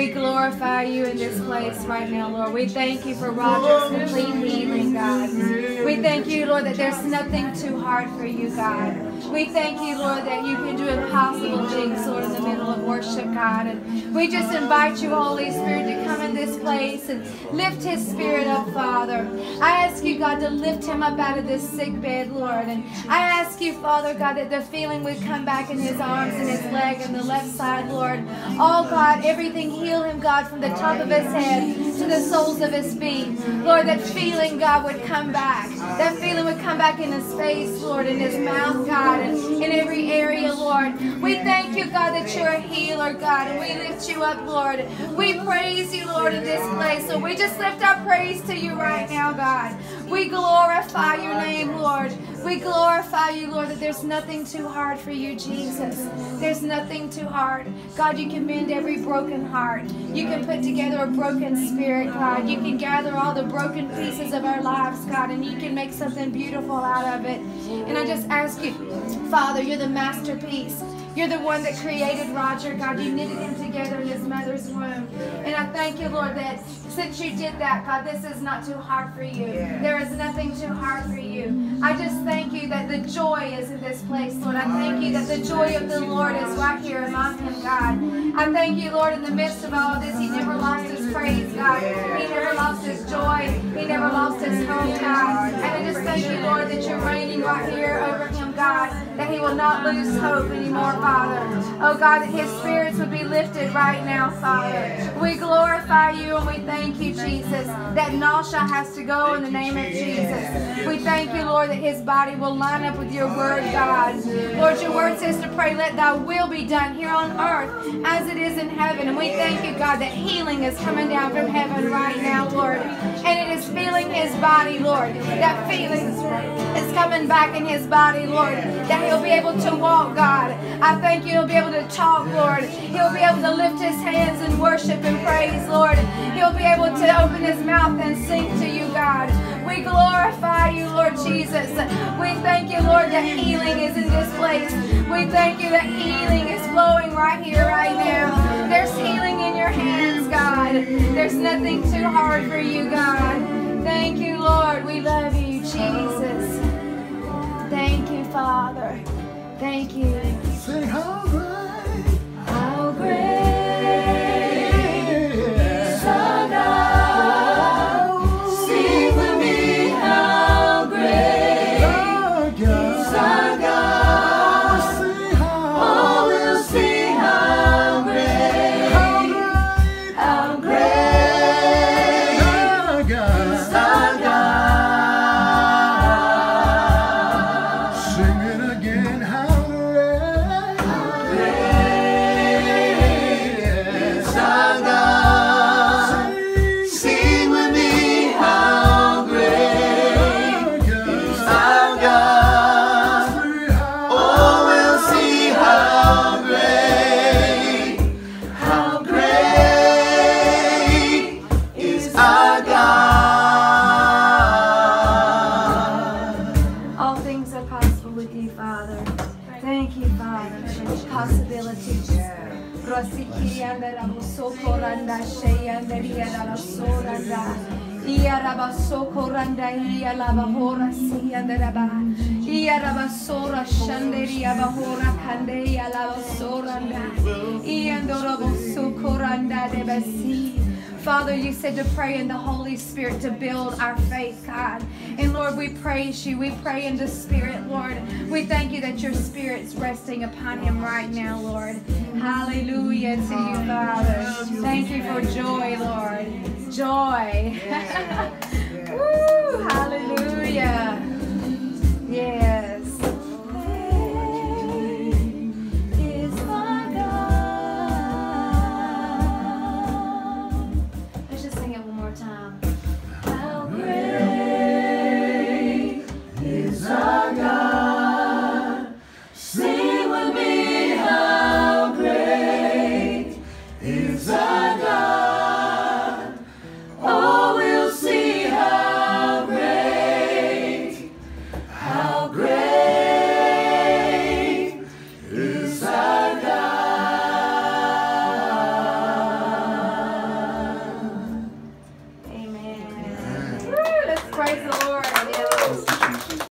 We glorify you in this place right now, Lord. We thank you for Roger's complete healing, God. We thank you, Lord, that there's nothing too hard for you, God. We thank you, Lord, that you can do impossible things, Lord, in the middle of worship, God. And we just invite you, Holy Spirit, to come in this place and lift his spirit up, Father. I ask you, God, to lift him up out of this sick bed, Lord. And I ask you, Father, God, that the feeling would come back in his arms and his leg and the left side, Lord. Oh, God, everything heal him, God, from the top of his head to the soles of his feet. Lord, that feeling, God, would come back. That feeling would come back in his face, Lord, in his mouth, God, and in every area, Lord. We thank you, God, that you're a healer, God, and we lift you up, Lord. We praise you, Lord, in this place. So we just lift our praise to you right now, God. We glorify your name, Lord. We glorify you, Lord, that there's nothing too hard for you, Jesus. There's nothing too hard. God, you can mend every broken heart. You can put together a broken spirit, God. You can gather all the broken pieces of our lives, God, and you can make something beautiful out of it. And I just ask you, Father, you're the masterpiece. You're the one that created Roger, God. You knitted him together in his mother's womb. And I thank you, Lord, that since you did that, God, this is not too hard for you. There is nothing too hard for you. I just thank you that the joy is in this place, Lord. I thank you that the joy of the Lord is right here among him, God. I thank you, Lord, in the midst of all this, he never lost his praise, God. He never lost his joy. He never lost his hope, God. And I just thank you, Lord, that you're reigning right here over him, God, that he will not lose hope anymore, Father. Oh, God, that his spirits would be lifted right now, Father. We glorify you and we thank you, Jesus, that nausea has to go in the name of Jesus. We thank you, Lord, that his body will line up with your word, God. Lord, your word says to pray, let thy will be done here on earth as it is in heaven. And we thank you, God, that healing is coming down from heaven right now, Lord. And it is feeling his body, Lord. That feeling is coming back in his body, Lord. That he'll be able to walk, God. I thank you he'll be able to talk, Lord. He'll be able to lift his hands and worship and praise, Lord. He'll be able to open his mouth and sing to you, God. We glorify you, Lord Jesus. We thank you, Lord, that healing is in this place. We thank you that healing is flowing right here, right now. There's healing in your hands, God. There's nothing too hard for you, God. Thank you, Lord. We love you, Jesus. Thank you, Father. Thank you. Say how great, how great is our God. Sing with me, how great is our God. Oh, we'll sing how great, how great is our God. sing it again, how Socoranda ia la bahora si andaraba ia rabasora shanderia bahora kandeia la basoranda ia ndorobo socoranda de basi. Father, you said to pray in the Holy Spirit to build our faith, God. And Lord, we praise you. We pray in the Spirit, Lord. We thank you that your Spirit's resting upon him right now, Lord. Hallelujah to you, Father. Thank you for joy, Lord. Joy. Woo,